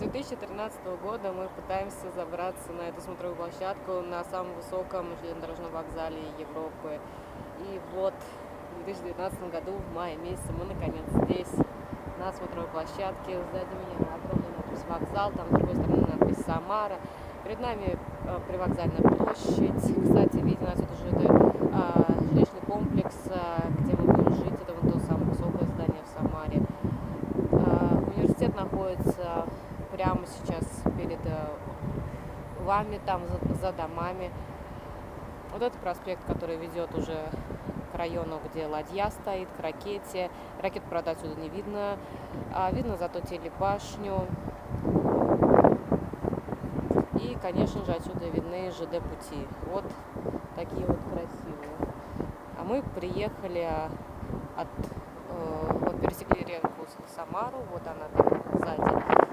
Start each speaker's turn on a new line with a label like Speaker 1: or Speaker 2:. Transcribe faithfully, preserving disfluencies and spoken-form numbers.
Speaker 1: две тысячи тринадцатого года мы пытаемся забраться на эту смотровую площадку на самом высоком железнодорожном вокзале Европы. И вот в две тысячи девятнадцатом году, в мае месяце, мы наконец здесь, на смотровой площадке. Сзади меня огромный надпись «Вокзал», там с другой стороны надпись «Самара». Перед нами э, привокзальная площадь. Кстати, видно отсюда же это э, жилищный комплекс, э, где мы будем жить. Это вот то самое высокое здание в Самаре. Э, университет находится прямо сейчас перед э, вами, там за, за домами. Вот этот проспект, который ведет уже к району, где ладья стоит, к ракете. Ракету, правда, отсюда не видно. А видно зато телебашню. И, конечно же, отсюда видны ЖД-пути. Вот такие вот красивые. А мы приехали от... Э, вот пересекли реку Самару. Вот она там сзади.